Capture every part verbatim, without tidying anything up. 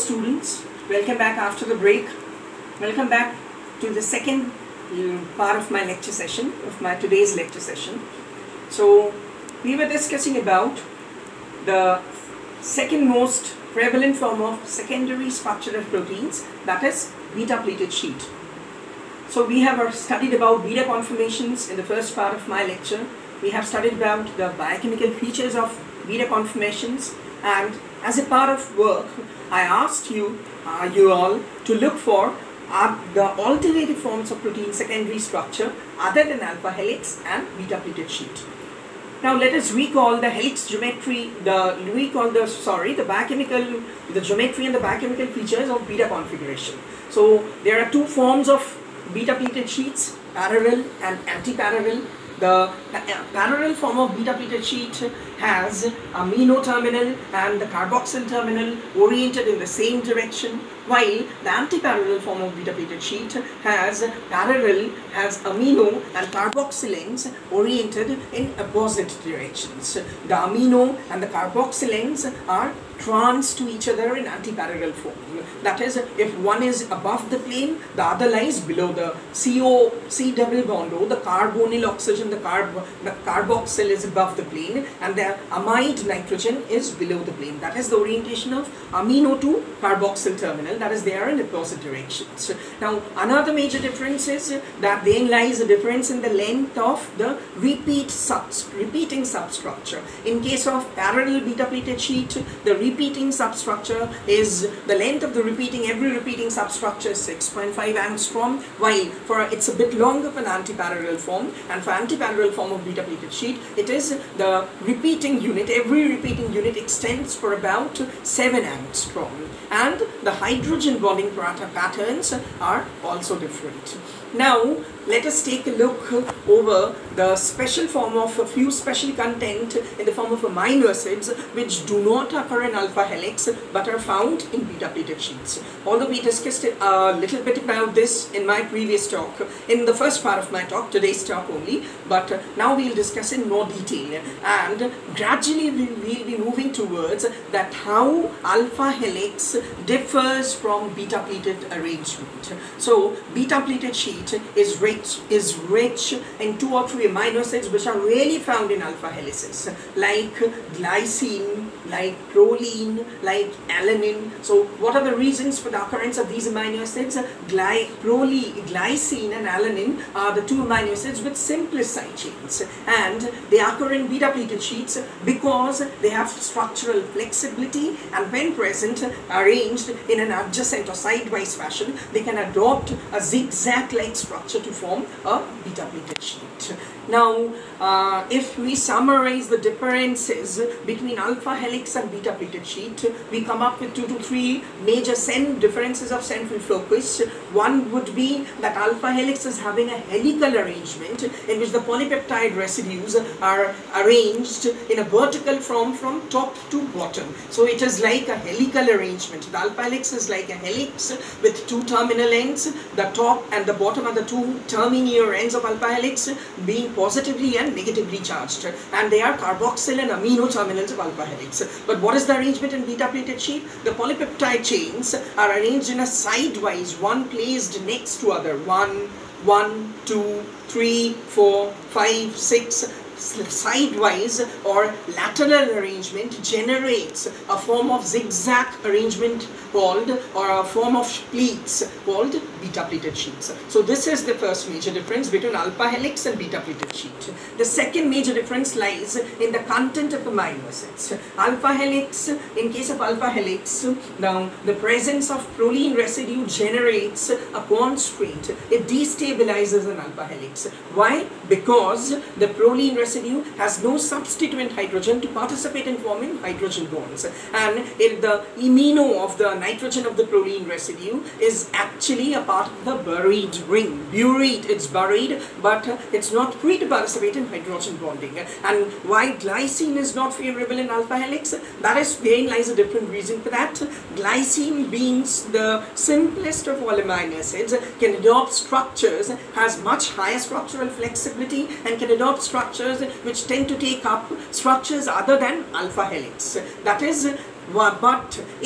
students, welcome back after the break. Welcome back to the second um, part of my lecture session, of my today's lecture session. So we were discussing about the second most prevalent form of secondary structure of proteins, that is beta pleated sheet. So we have studied about beta conformations in the first part of my lecture. We have studied about the biochemical features of beta conformations, and as a part of work I asked you, uh, you all to look for uh, the alternative forms of protein secondary structure other than alpha helix and beta pleated sheet. Now let us recall the helix geometry, the recall the sorry the biochemical, the geometry and the biochemical features of beta configuration. So there are two forms of beta pleated sheets, parallel and anti-parallel. The, the uh, parallel form of beta pleated sheet has amino terminal and the carboxyl terminal oriented in the same direction, while the anti-parallel form of beta pleated sheet has parallel, has amino and carboxyl ends oriented in opposite directions. The amino and the carboxyl ends are trans to each other in anti-parallel form. That is, if one is above the plane, the other lies below. The C O, C double bond O, the carbonyl oxygen, the, carb, the carboxyl is above the plane, and the amide nitrogen is below the plane. That is the orientation of amino to carboxyl terminal. That is, they are in opposite directions. Now, another major difference is that there lies a difference in the length of the repeat subs, repeating substructure. In case of parallel beta pleated sheet, the repeating substructure is the length of the repeating, every repeating substructure is six point five angstrom, while for it's a bit longer for an anti-parallel form, and for anti-parallel form of beta pleated sheet, it is the repeating unit, every repeating unit extends for about seven angstrom, and the hydrogen bonding patterns are also different. Now let us take a look over the special form of a few special content in the form of amino acids which do not occur in alpha helix but are found in beta pleated sheets. Although we discussed a little bit about this in my previous talk, in the first part of my talk, today's talk only, but now we will discuss in more detail, and gradually we will be moving towards that how alpha helix differs from beta pleated arrangement. So beta pleated sheet is rich is rich in two or three amino acids which are really found in alpha helices, like glycine, like proline, like alanine. So what are the reasons for the occurrence of these amino acids? Gly proline, glycine and alanine are the two amino acids with simplest side chains, and they occur in beta pleated sheets because they have structural flexibility, and when present arranged in an adjacent or sidewise fashion, they can adopt a zigzag like structure to form a beta pleated sheet. Now, uh, if we summarize the differences between alpha helix and beta pleated sheet, we come up with two to three major differences of central focus. One would be that alpha helix is having a helical arrangement in which the polypeptide residues are arranged in a vertical form from top to bottom. So it is like a helical arrangement. The alpha helix is like a helix with two terminal ends. The top and the bottom are the two terminal ends of alpha helix being positively and negatively charged, and they are carboxyl and amino terminals of alpha helix. But what is the arrangement in beta pleated sheet? The polypeptide chains are arranged in a sidewise, one placed next to other. One, one, two, three, four, five, six. Sidewise or lateral arrangement generates a form of zigzag arrangement called, or a form of pleats called beta pleated sheets. So this is the first major difference between alpha helix and beta pleated sheet. The second major difference lies in the content of amino acids. Alpha helix, in case of alpha helix, now the presence of proline residue generates a constraint. It destabilizes an alpha helix. Why? Because the proline residue has no substituent hydrogen to participate in forming hydrogen bonds, and if the amino of the nitrogen of the proline residue is actually a part of the buried ring. Buried, it's buried, but it's not free to participate in hydrogen bonding. And why glycine is not favorable in alpha helix? That is, therein lies a different reason for that. Glycine, being the simplest of all amino acids, can adopt structures, has much higher structural flexibility, and can adopt structures which tend to take up structures other than alpha helix. That is, but it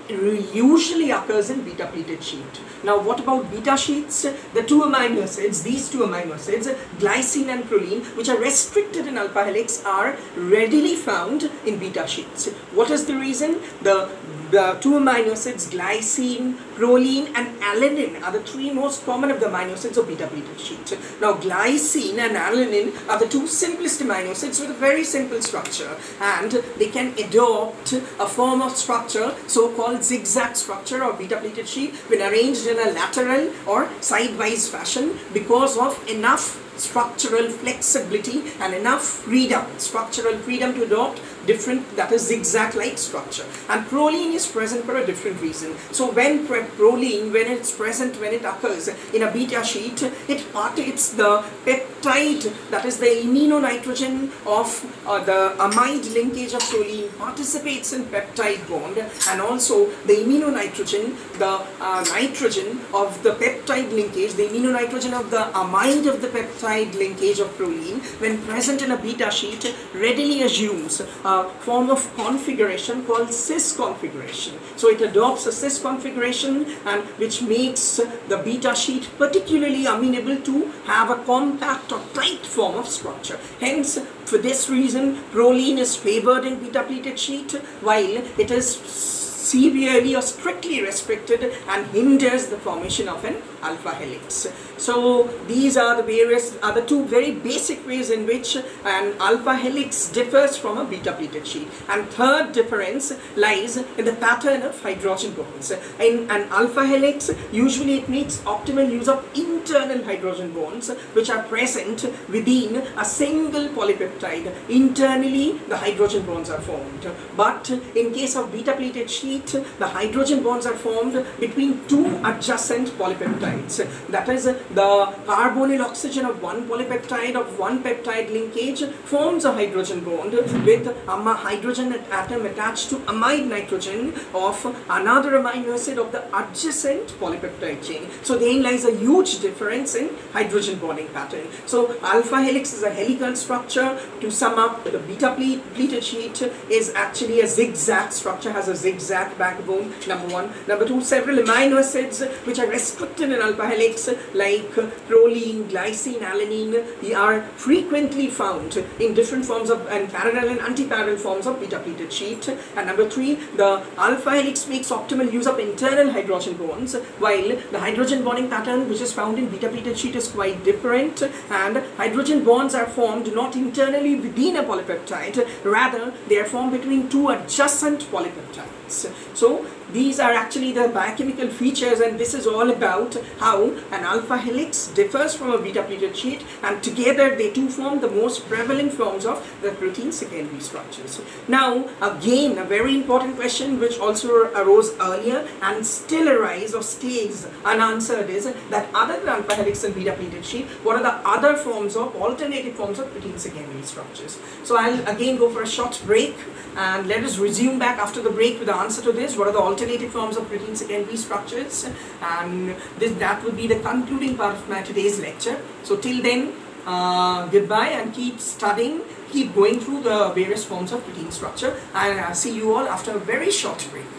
usually occurs in beta pleated sheet. Now what about beta sheets? The two amino acids, these two amino acids, glycine and proline, which are restricted in alpha helix, are readily found in beta sheets. What is the reason? The The two amino acids, glycine, proline and alanine, are the three most common of the amino acids of beta pleated sheet. Now glycine and alanine are the two simplest amino acids with a very simple structure, and they can adopt a form of structure, so-called zigzag structure or beta pleated sheet, when arranged in a lateral or sidewise fashion because of enough structural flexibility and enough freedom, structural freedom to adopt different, that is zigzag-like structure. And proline is present for a different reason. So when proline, when it's present, when it occurs in a beta sheet, it partates the peptide, that is the amino nitrogen of uh, the amide linkage of proline, participates in peptide bond, and also the amino nitrogen, the uh, nitrogen of the peptide linkage, the amino nitrogen of the amide of the peptide linkage of proline, when present in a beta sheet, readily assumes a form of configuration called cis configuration. So it adopts a cis configuration, and which makes the beta sheet particularly amenable to have a compact or tight form of structure. Hence, for this reason, proline is favored in beta pleated sheet, while it is severely or strictly restricted and hinders the formation of an alpha helix. So these are the various other two very basic ways in which an alpha helix differs from a beta pleated sheet. And third difference lies in the pattern of hydrogen bonds. In an alpha helix, usually it makes optimal use of internal hydrogen bonds which are present within a single polypeptide. Internally, the hydrogen bonds are formed. But in case of beta pleated sheet, the hydrogen bonds are formed between two adjacent polypeptides. That is, the carbonyl oxygen of one polypeptide of one peptide linkage forms a hydrogen bond with a hydrogen atom attached to amide nitrogen of another amino acid of the adjacent polypeptide chain. So there lies a huge difference in hydrogen bonding pattern. So alpha helix is a helical structure. To sum up, the beta pleated sheet is actually a zigzag structure, has a zigzag backbone, number one. Number two, several amino acids which are restricted in alpha helix, like proline, glycine, alanine, they are frequently found in different forms of and parallel and anti-parallel forms of beta pleated sheet. And number three, the alpha helix makes optimal use of internal hydrogen bonds, while the hydrogen bonding pattern which is found in beta pleated sheet is quite different, and hydrogen bonds are formed not internally within a polypeptide, rather they are formed between two adjacent polypeptides. So these are actually the biochemical features, and this is all about how an alpha helix differs from a beta pleated sheet, and together they two form the most prevalent forms of the protein secondary structures. Now again, a very important question which also arose earlier and still arises or stays unanswered is that other than alpha helix and beta pleated sheet, what are the other forms of alternative forms of protein secondary structures? So I'll again go for a short break, and let us resume back after the break with the answer to this. What are the alternative forms of protein secondary structures? And this that would be the concluding part of my today's lecture. So till then, uh, goodbye, and keep studying, keep going through the various forms of protein structure, and I'll see you all after a very short break.